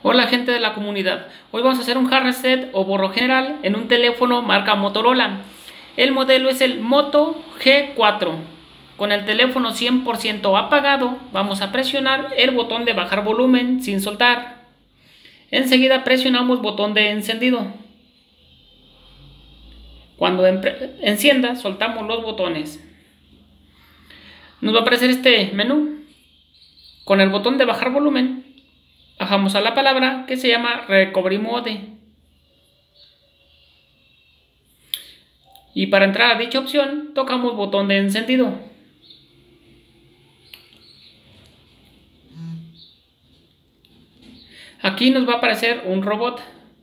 Hola gente de la comunidad, hoy vamos a hacer un hard reset o borro general en un teléfono marca Motorola. El modelo es el Moto G4. Con el teléfono 100% apagado, vamos a presionar el botón de bajar volumen sin soltar. Enseguida presionamos botón de encendido. Cuando encienda, soltamos los botones. Nos va a aparecer este menú. Con el botón de bajar volumen, bajamos a la palabra que se llama Recovery Mode. Y para entrar a dicha opción, tocamos botón de encendido. Aquí nos va a aparecer un robot.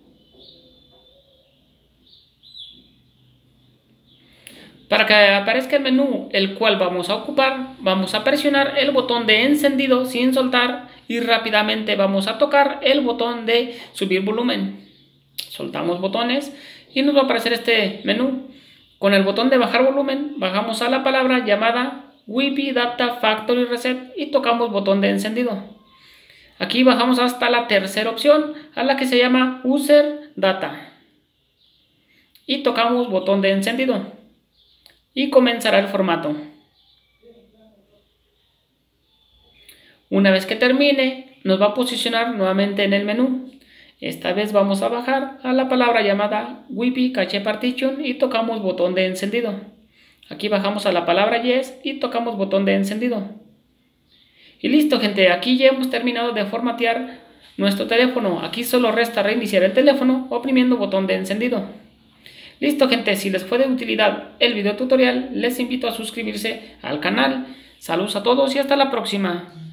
Para que aparezca el menú el cual vamos a ocupar, vamos a presionar el botón de encendido sin soltar y rápidamente vamos a tocar el botón de subir volumen. Soltamos botones y nos va a aparecer este menú. Con el botón de bajar volumen, bajamos a la palabra llamada Wi-Fi Data Factory Reset y tocamos botón de encendido. Aquí bajamos hasta la tercera opción, a la que se llama User Data. Y tocamos botón de encendido. Y comenzará el formato. Una vez que termine, nos va a posicionar nuevamente en el menú. Esta vez vamos a bajar a la palabra llamada Wi-Fi Cache Partition y tocamos botón de encendido. Aquí bajamos a la palabra Yes y tocamos botón de encendido. Y listo, gente, aquí ya hemos terminado de formatear nuestro teléfono. Aquí solo resta reiniciar el teléfono oprimiendo botón de encendido. Listo, gente, si les fue de utilidad el video tutorial, les invito a suscribirse al canal. Saludos a todos y hasta la próxima.